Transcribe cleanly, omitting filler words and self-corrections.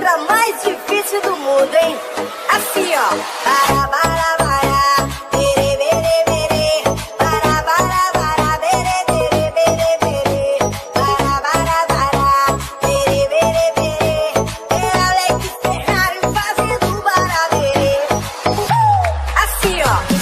letra mais difícil do mundo, hein? Assim, ó. Para, para, para, bere, bere, bere. Para, para, para, bere, bere, bere, bere. Para, para, para, bere, bere, bere. É Alex Ferrari fazendo barabere. Assim, ó.